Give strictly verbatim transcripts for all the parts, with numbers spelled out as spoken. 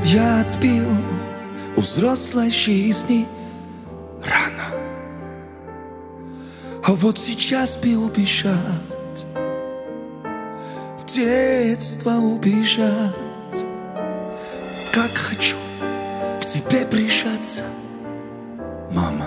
Я отбил у взрослой жизни рано, а вот сейчас бы убежать, в детство убежать. Как хочу к тебе прижаться, мама,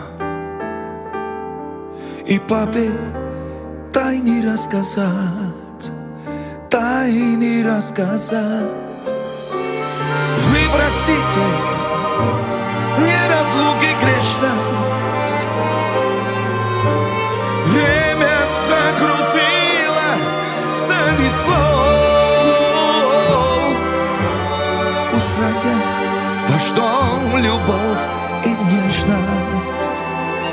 и папе тайны рассказать, тайны рассказать. Вы простите неразлуки грешность, время закрутило, занесло. Пусть хранят ваш дом любовь и нежность,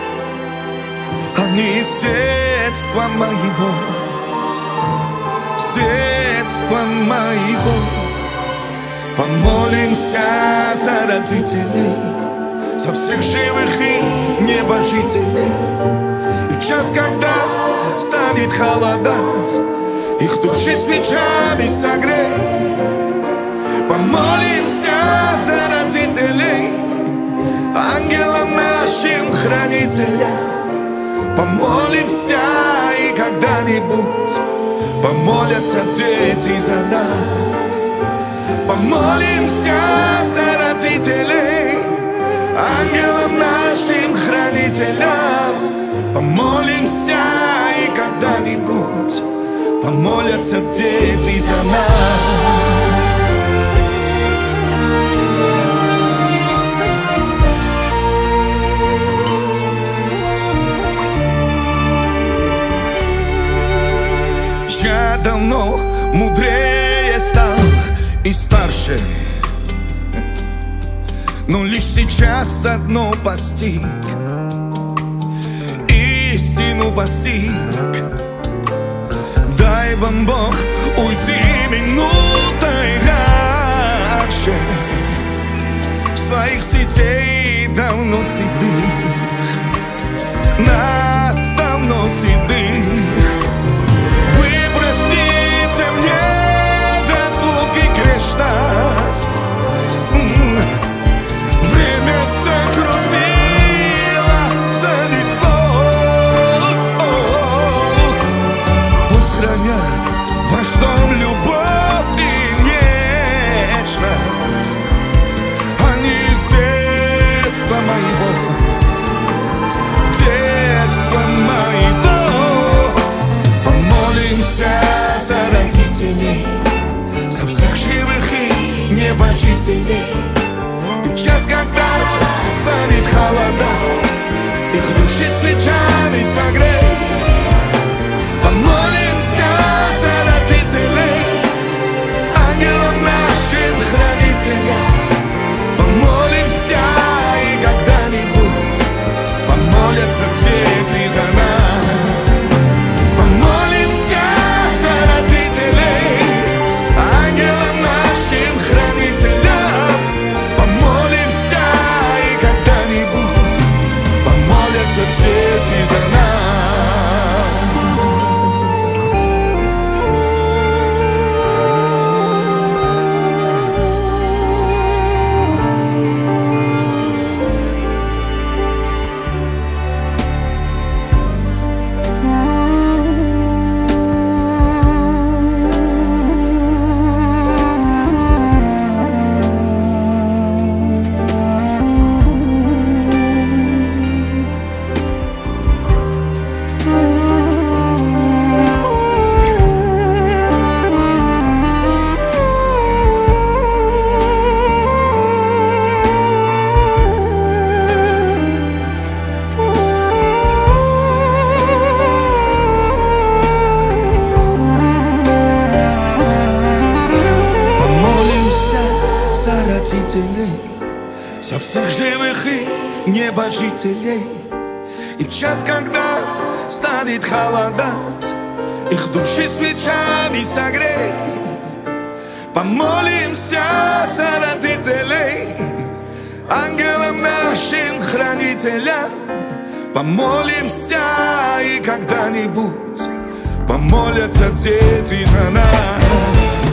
они с детства моего, с детства моего. Помолимся за родителей, за всех живых и небожителей. И в час, когда станет холодать, их души свечами согрей. Помолимся за родителей, ангелам нашим хранителям. Помолимся, и когда-нибудь помолятся дети за нас. Помолимся за родителей, ангелам нашим хранителям. Помолимся, и когда-нибудь помолятся дети за нас. Я давно мудрее стал и старше, но лишь сейчас одно постиг, истину постиг. Дай вам Бог уйти минутой раньше, своих детей давно седых, нас давно седых. Вы простите мне грешность, время закрутило, занесло. Пусть хранят ваш дом любовь и нежность, они с детства моего, детства моего. Помолимся за родителей, за всех живых и небожителей. И в час, когда станет холодать, их души свечами согрей. Помолимся за родителей, ангелам нашим хранителям. Помолимся, и когда-нибудь помолятся дети за нас. Помолимся за родителей, ангелам нашим хранителям. Помолимся, и когда-нибудь помолятся дети за нас. За всех живых и небожителей. И в час, когда станет холодать, их души свечами согрей. Помолимся за родителей, ангелам нашим хранителям. Помолимся, и когда-нибудь помолятся дети за нас.